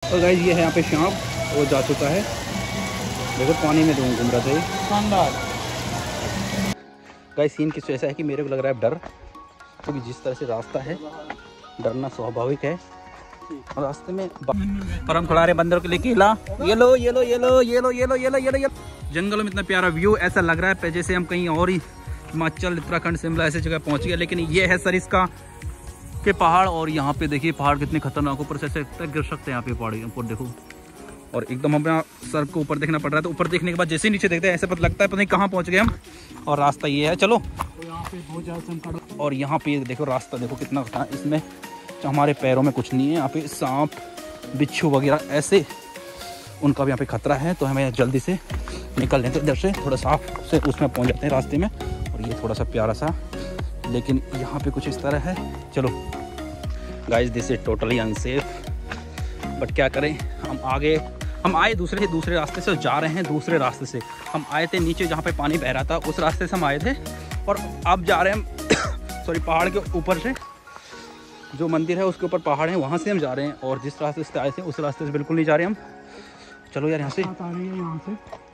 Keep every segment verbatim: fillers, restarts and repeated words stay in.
और गाइस ये है यहाँ पे सांप, वो जा चुका है। देखो पानी में घूम घूम रहा था ये। शानदार। गाइस सीन किस ऐसा है कि मेरे को लग रहा है डर, क्योंकि जिस तरह से रास्ता है डरना स्वाभाविक है। और रास्ते में और हम खड़ा रहे बंदरों के लिए केला। ये लो ये लो ये लो ये लो ये लो ये लो ये लो ये लो। जंगलों में इतना प्यारा व्यू, ऐसा लग रहा है जैसे हम कहीं और ही हिमाचल, उत्तराखंड, शिमला ऐसी जगह पहुंच गए। लेकिन ये है सरिस्का के पहाड़, और यहाँ पे देखिए पहाड़ कितने खतरनाक, ऊपर से ऐसे गिर सकते हैं यहाँ पे पहाड़ी ऊपर देखो। और एकदम हमें सर को ऊपर देखना पड़ रहा है, तो ऊपर देखने के बाद जैसे नीचे देखते हैं ऐसे पता लगता है पता नहीं कहाँ पहुँच गए हम। और रास्ता ये है, चलो। और यहाँ पे देखो रास्ता देखो कितना खतरनाक, इसमें हमारे पैरों में कुछ नहीं है। यहाँ पे सांप, बिच्छू वगैरह ऐसे उनका भी यहाँ पे खतरा है, तो हमें जल्दी से निकल लेते हैं इधर से, थोड़ा साफ से उसमें पहुँच जाते हैं रास्ते में। और ये थोड़ा सा प्यारा सा, लेकिन यहाँ पे कुछ इस तरह है। चलो guys this is totally unsafe, but क्या करें, हम आगे हम आए दूसरे दूसरे रास्ते से, जा रहे हैं दूसरे रास्ते से। हम आए थे नीचे जहाँ पे पानी बह रहा था, उस रास्ते से हम आए थे, और अब जा रहे हैं सॉरी पहाड़ के ऊपर से, जो मंदिर है उसके ऊपर पहाड़ है, वहाँ से हम जा रहे हैं। और जिस रास्ते से आए थे उस रास्ते से बिल्कुल नहीं जा रहे हम। चलो यार यहाँ से। यहाँ से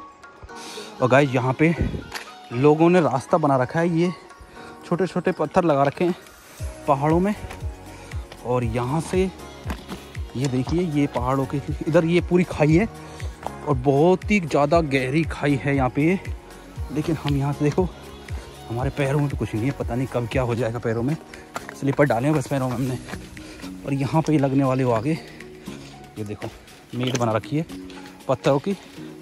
और गाइस यहाँ पे लोगों ने रास्ता बना रखा है, ये छोटे छोटे पत्थर लगा रखे हैं पहाड़ों में। और यहाँ से ये देखिए ये पहाड़ों के इधर ये पूरी खाई है, और बहुत ही ज़्यादा गहरी खाई है यहाँ पे। लेकिन हम यहाँ से देखो हमारे पैरों में तो कुछ नहीं है, पता नहीं कब क्या हो जाएगा पैरों में। स्लीपर डाले हैं बस पैरों में हमने। और यहाँ पे लगने वाले हो आगे, ये देखो मेट बना रखी है पत्थरों की।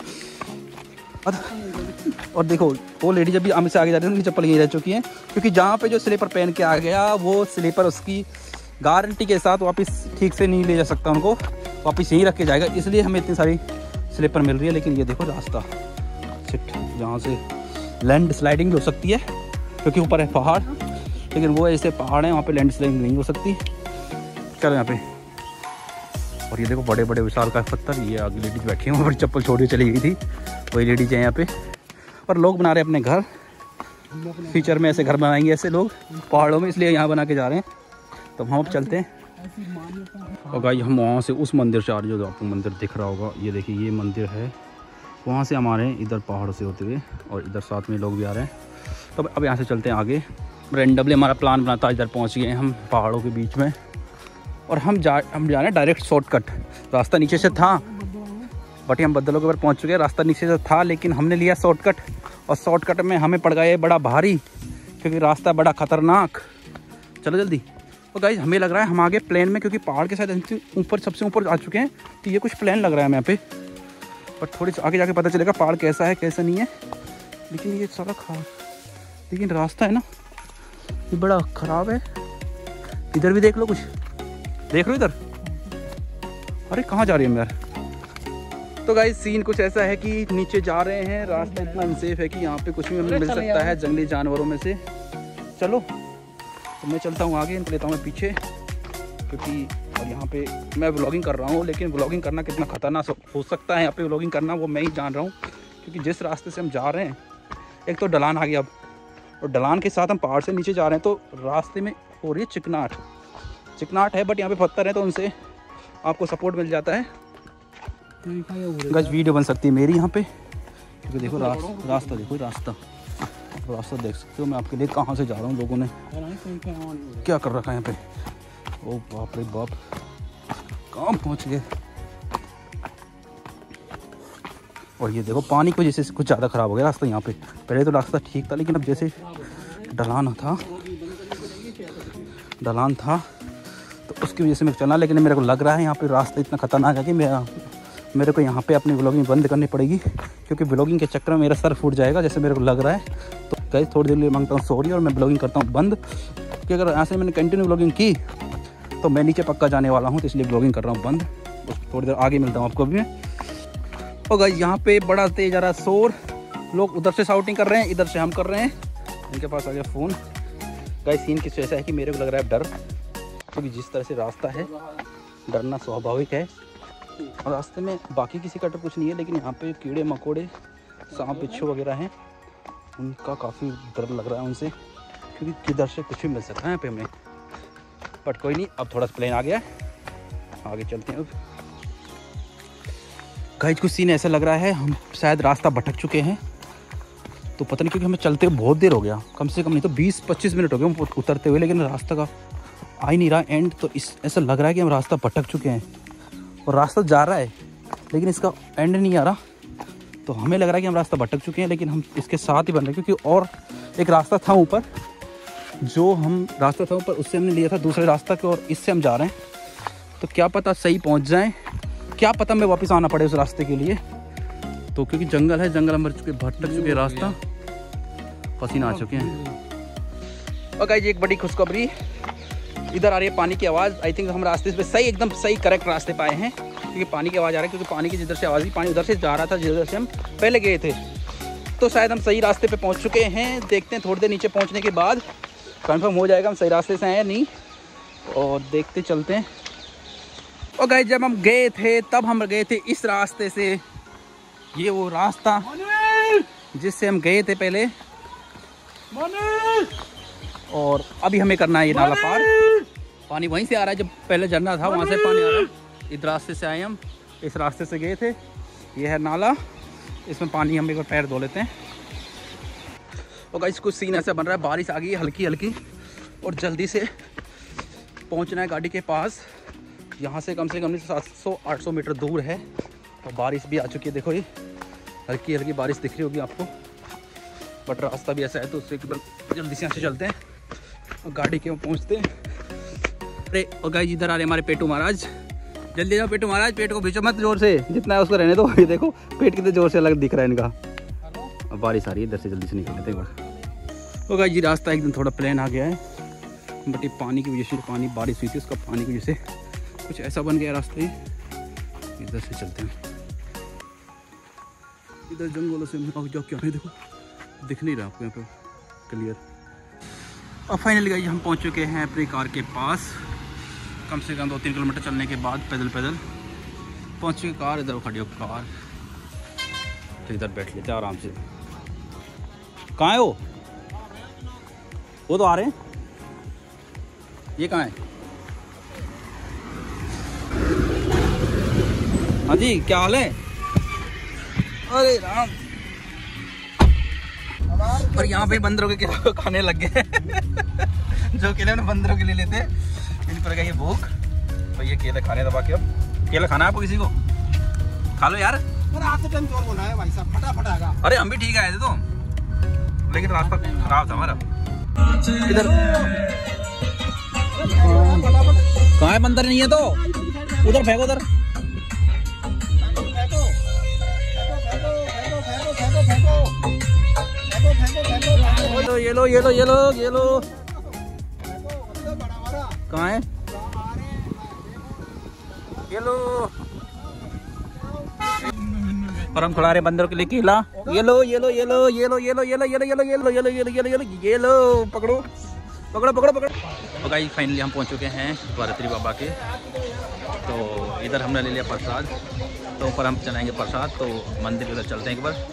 और, और देखो वो लेडी जब भी हम से आगे जा रही है उनकी चप्पल यही रह चुकी है, क्योंकि जहाँ पे जो स्लीपर पहन के आ गया वो स्लीपर उसकी गारंटी के साथ वापस ठीक से नहीं ले जा सकता, उनको वापस यहीं रख के जाएगा। इसलिए हमें इतनी सारी स्लीपर मिल रही है। लेकिन ये देखो रास्ता सिट, यहाँ से लैंड स्लाइडिंग हो सकती है क्योंकि ऊपर है पहाड़, लेकिन वो ऐसे पहाड़ हैं वहाँ पे लैंड स्लाइडिंग नहीं हो सकती। चलो यहाँ पे। और ये देखो बड़े बड़े विशाल का पत्थर, ये आगे लेडीज बैठी हैं, और चप्पल छोड़ के चली गई थी, वही लेडीज है यहाँ पे। और लोग बना रहे हैं अपने घर, फ्यूचर में ऐसे घर बनाएंगे ऐसे लोग पहाड़ों में, इसलिए यहाँ बना के जा रहे हैं। तो हम अब चलते हैं। और गाइस हम वहाँ से उस मंदिर से आ रहे, जो आपको मंदिर दिख रहा होगा, ये देखिए ये मंदिर है, वहाँ से हम आ रहे हैं इधर पहाड़ों से होते हुए, और इधर साथ में लोग भी आ रहे हैं। तो अब यहाँ से चलते हैं आगे। रेंडमली हमारा प्लान बनाता, इधर पहुँच गए हम पहाड़ों के बीच में, और हम जा हम जा रहे हैं डायरेक्ट शॉर्टकट। रास्ता नीचे से था, बट हम बदलों के ऊपर पहुँच चुके हैं। रास्ता नीचे से था लेकिन हमने लिया शॉर्टकट, और शॉर्टकट में हमें पड़ गया बड़ा भारी, क्योंकि रास्ता बड़ा खतरनाक। चलो जल्दी। तो गाइस हमें लग रहा है हम आगे प्लेन में, क्योंकि पहाड़ के साथ ऊपर सबसे ऊपर आ चुके हैं, तो ये कुछ प्लेन लग रहा है हमें यहाँ पे। बट थोड़ी आगे जाके पता चलेगा पहाड़ कैसा है कैसा नहीं है। लेकिन ये सारा खा लेकिन रास्ता है ना ये बड़ा ख़राब है। इधर भी देख लो, कुछ देख लो इधर। अरे कहाँ जा रही है यार। तो गाइस सीन कुछ ऐसा है कि नीचे जा रहे हैं, रास्ता इतना अनसेफ है कि यहाँ पे कुछ भी हमें मिल सकता है जंगली जानवरों में से। चलो तो मैं चलता हूँ आगे, इनको लेता हूँ मैं पीछे, क्योंकि और यहाँ पे मैं व्लॉगिंग कर रहा हूँ, लेकिन व्लॉगिंग करना कितना खतरनाक हो सकता है यहाँ पे व्लॉगिंग करना, वो मैं ही जान रहा हूँ। क्योंकि जिस रास्ते से हम जा रहे हैं, एक तो ढलान आ गया अब, और ढलान के साथ हम पहाड़ से नीचे जा रहे हैं, तो रास्ते में हो रही है चिकनाट चिकनाट है, बट यहाँ पे पत्थर है, तो उनसे आपको सपोर्ट मिल जाता है। गज वीडियो बन सकती है मेरी यहाँ पे, क्योंकि देखो रा, रास्ता देखो रास्ता रास्ता देख सकते हो। मैं आपके लिए कहाँ से जा रहा हूँ, लोगों ने क्या कर रखा है यहाँ पे। ओ बाप रे बाप, कहाँ पहुँच गए। और ये देखो पानी की वजह से कुछ ज़्यादा ख़राब हो गया रास्ता यहाँ पे। पहले तो रास्ता ठीक था, लेकिन अब जैसे ढलान था ढलान था तो उसकी वजह से मैं चलना। लेकिन मेरे को लग रहा है यहाँ पे रास्ता इतना खतरनाक है कि मेरा मेरे को यहाँ पे अपनी व्लॉगिंग बंद करनी पड़ेगी, क्योंकि व्लॉगिंग के चक्कर में मेरा सर फूट जाएगा जैसे मेरे को लग रहा है। तो गाइस थोड़ी देर लिए मांगता हूँ सॉरी, और मैं व्लॉगिंग करता हूँ बंद, क्योंकि अगर यहाँ से मैंने कंटिन्यू व्लॉगिंग की तो मैं नीचे पक्का जाने वाला हूँ, तो इसलिए व्लॉगिंग कर रहा हूँ बंद। उस थोड़ी देर आगे मिलता हूँ आपको भी मैं। और गाइस यहाँ पे बड़ा तेज आ रहा शोर, लोग उधर से शाउटिंग कर रहे हैं, इधर से हम कर रहे हैं। इनके पास आ गया फ़ोन। गाइस सीन किस ऐसा है कि मेरे को लग रहा है डर, क्योंकि जिस तरह से रास्ता है डरना स्वाभाविक है। और रास्ते में बाकी किसी का तो कुछ नहीं है, लेकिन यहाँ पे कीड़े मकोड़े, सांप बिच्छू वगैरह हैं, उनका काफ़ी डर लग रहा है उनसे, क्योंकि किधर से कुछ भी मिल सकता है यहाँ पे हमें। बट कोई नहीं, अब थोड़ा सा प्लेन आ गया, आगे चलते हैं अब। गाइस कुछ सीन ऐसा लग रहा है हम शायद रास्ता भटक चुके हैं, तो पता नहीं क्योंकि हमें चलते बहुत देर हो गया, कम से कम नहीं तो बीस पच्चीस मिनट हो गए हम उतरते हुए, लेकिन रास्ता का आ ही नहीं रहा एंड। तो इस ऐसा लग रहा है कि हम रास्ता भटक चुके हैं और रास्ता जा रहा है लेकिन इसका एंड नहीं आ रहा। तो हमें लग रहा है कि हम रास्ता भटक चुके हैं, लेकिन हम इसके साथ ही बन रहे हैं क्योंकि और एक रास्ता था ऊपर, जो हम रास्ता था ऊपर उससे हमने लिया था दूसरे रास्ता के, और इससे हम जा रहे हैं। तो क्या पता सही पहुंच जाएं, क्या पता हमें वापस आना पड़े उस रास्ते के लिए। तो क्योंकि जंगल है, जंगल हम चुके भटक चुके रास्ता, पसीना आ चुके हैं। और गाइस एक बड़ी खुशखबरी, इधर आ रही है पानी की आवाज़। आई थिंक हम रास्ते पे सही एकदम सही करेक्ट रास्ते पे आए हैं, क्योंकि पानी की आवाज़ आ रही है, क्योंकि पानी की जिधर से आवाज़ ही पानी उधर से जा रहा था जिधर से हम पहले गए थे। तो शायद हम सही रास्ते पे पहुंच चुके हैं। देखते हैं थोड़ी देर नीचे पहुंचने के बाद कंफर्म हो जाएगा हम सही रास्ते से आए या नहीं, और देखते चलते हैं। और गाइस जब हम गए थे तब हम गए थे इस रास्ते से, ये वो रास्ता जिससे हम गए थे पहले, और अभी हमें करना है ये नाला पार। पानी वहीं से आ रहा है, जब पहले झरना था वहाँ से पानी आ रहा है। इस रास्ते से आए हम, इस रास्ते से गए थे, ये है नाला, इसमें पानी हम एक बार पैर धो लेते हैं। और गाइस कुछ सीन ऐसा बन रहा है, बारिश आ गई है हल्की हल्की, और जल्दी से पहुंचना है गाड़ी के पास। यहाँ से कम से कम सात सौ आठ सौ मीटर दूर है, और बारिश भी आ चुकी है। देखो ये हल्की हल्की बारिश दिख रही होगी आपको, बट रास्ता भी ऐसा है तो उससे जल्दी से यहाँ से चलते हैं और गाड़ी के पहुँचते हैं। अरे और गाइस इधर आ रहे हमारे पेटू महाराज, जल्दी जाओ पेटू महाराज, पेट को खींचो मत जोर से, जितना है उसको रहने दो। ये देखो पेट कितने जोर से अलग दिख रहा है इनका। अब बारिश आ रही है, इधर से जल्दी से निकल लेते हैं एक बार। तो गाइस ये रास्ता एकदम थोड़ा प्लेन आ गया है, बट ये पानी की वजह से, पानी बारिश हुई थी उसका पानी की वजह से कुछ ऐसा बन गया रास्ता। ही इधर से चलते हैं, इधर जंगलों से क्या क्या है देखो, दिख नहीं रहा आपको यहाँ पे क्लियर। और फाइनली गाइस हम पहुँच चुके हैं अपनी कार के पास, कम से कम दो तीन किलोमीटर चलने के बाद पैदल पैदल पहुँच चुके। कार इधर खड़ी हो कार, तो इधर बैठ लेते हैं आराम से। कहाँ है वो वो तो आ रहे हैं, ये कहाँ है? हाँ जी क्या हाल है? अरे राम, और यहाँ पे बंदरों के केले खाने लग गए जो केले उन्हें बंदरों के लिए लेते, इन पर गई भूख, तो ये केले खाने दबा के। अब केला खाना है आपको किसी को? खा लो यार। है भाई साहब, फटाफट आएगा। अरे हम भी ठीक आए थे तो, लेकिन रास्ता खराब था हमारा। इधर कहाँ है? बंदर नहीं है तो उधर फेंको, उधर ये लो ये लो ये लो ये लो। कहाँ है? ये लो। और हम खिला रहे बंदरों के लिए केला। ये लो ये लो ये लो ये लो ये लो ये लो ये लो ये लो ये लो ये लो ये लो ये लो ये लो, पकड़ो पकड़ो पकड़ो पकड़ो। तो गाइस फाइनली हम पहुंच चुके हैं भारतरी बाबा के। तो इधर हमने ले लिया प्रसाद, तो ऊपर हम चलाएंगे प्रसाद, तो मंदिर उधर चलते हैं एक बार।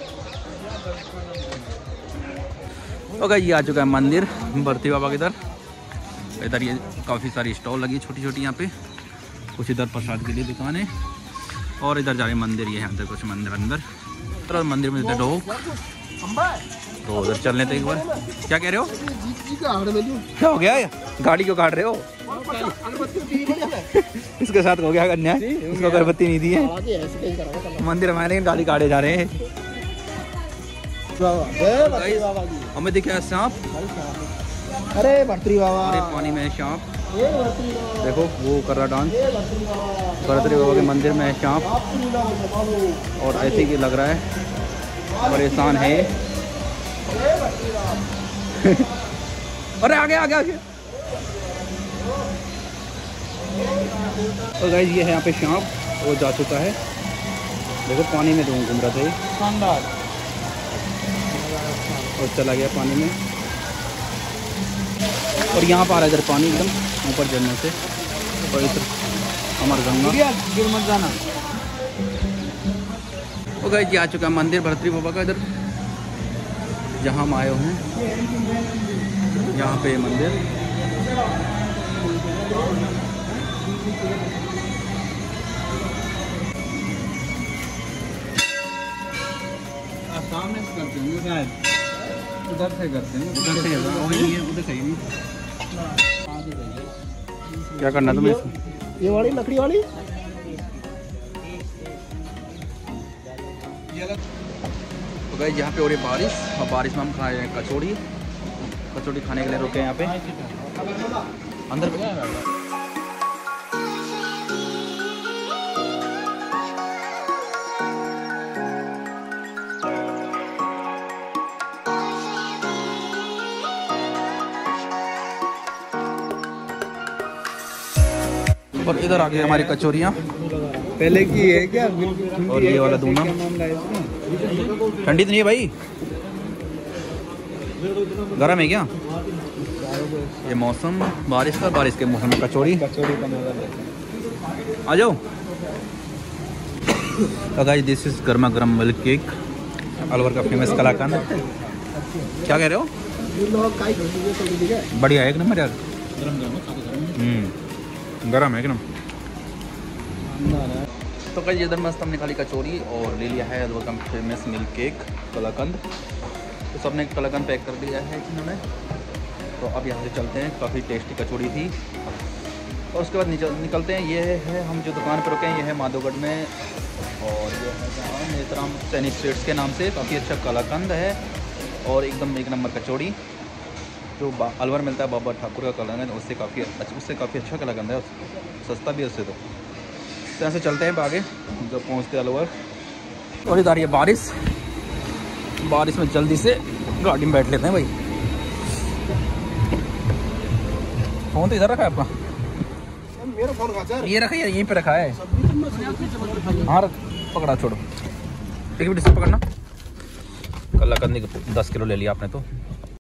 तो गाइस ये आ चुका है मंदिर भारतरी बाबा के इधर। इधर ये काफ़ी सारी स्टॉल लगी छोटी छोटी यहाँ पे, कुछ इधर प्रसाद के लिए दुकानें, और इधर जा रहे मंदिर, ये अंदर कुछ मंदिर अंदर, तो मंदिर में इधर ढोक, तो उधर चल लेते एक बार। क्या कह रहे हो? क्या हो गया? गाड़ी क्यों काट रहे हो? इसके साथ हो गया अन्याय, उसको अगरबत्ती नहीं दी है। मंदिर हमारे गाड़ी काटे जा रहे हैं। हमें दिखा सांप, अरे भारतरी बाबा, अरे पानी में सांप देखो, वो कर रहा डांस। भारतरी बाबा के मंदिर में सांप, और ऐसे ही लग रहा है परेशान है। अरे आगे आगे आगे। तो गाइस ये है यहाँ पे सांप, वो जा चुका है, देखो पानी में घूम रहा था शानदार, और चला गया पानी में। और यहाँ पर आ रहा है इधर पानी एकदम ऊपर झरने से, और इधर हमारा गंगा गिर मत जाना। तो गाइस ये आ चुका है मंदिर भारतरी बाबा का, इधर जहाँ हम आए हैं, यहाँ पे मंदिर। सामने से करते हैं शायद, उधर से करते हैं, उधर से वही है, उधर सही नहीं। क्या करना तुम्हें? ये वाली लकड़ी वाली तो गए यहाँ पे हो रही बारिश, और बारिश में हम खा रहे हैं कचौड़ी। कचौड़ी खाने के लिए रुके हैं यहाँ पे अंदर। और इधर आ गई हमारी कचौरियाँ। पहले की है क्या? और ये वाला दूना ठंडी तो नहीं है भाई, गर्म है क्या? ये मौसम बारिश का, बारिश के मौसम में कचौड़ी। कचौड़ी का मजा ले। आ जाओ। तो गाइस दिस इज गर्मा गर्म मिल्क केक, अलवर का फेमस कलाकंद। क्या कह रहे हो? बढ़िया है एक नंबर यार, गरम है एकदम। तो कल इधर मस्त हमने खाली कचौरी और ले लिया है अलवर का फेमस मिल्क केक कलाकंद। तो सबने कलाकंद पैक कर दिया है इन्होंने। तो अब यहाँ से चलते हैं, काफ़ी टेस्टी कचौड़ी थी। और उसके बाद निकलते हैं। ये है हम जो दुकान पर रुके हैं, ये है माधोगढ़ में, और ये है जहाँ नेत्राम सैनिक स्वीट्स के नाम से। काफ़ी अच्छा कलाकंद है और एकदम एक नंबर कचौड़ी जो अलवर मिलता है बाबा ठाकुर का कलाकंद, उससे काफ़ी उससे काफ़ी अच्छा कलाकंद है, सस्ता भी है उससे। तो यहाँ से चलते हैं आगे जब पहुँचते अलवर। और इधर ये बारिश, बारिश में जल्दी से गाड़ी में बैठ लेते हैं भाई। फोन तो इधर रखा है आपका? मेरा फोन कहाँ है? ये रखा है, यहीं पे रखा है। हाँ पकड़ा, छोड़ो एक मिनट से पकड़ना। कलाकंद दस किलो ले लिया आपने तो।